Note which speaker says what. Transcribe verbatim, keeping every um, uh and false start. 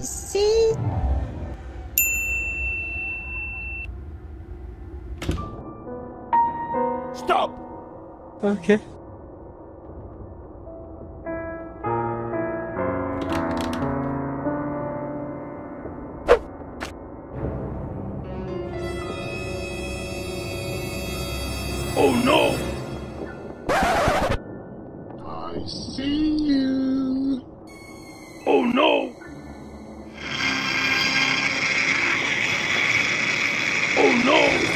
Speaker 1: see.
Speaker 2: Stop!
Speaker 3: Okay.
Speaker 2: Oh no!
Speaker 1: I see you.
Speaker 2: Oh no! Oh no!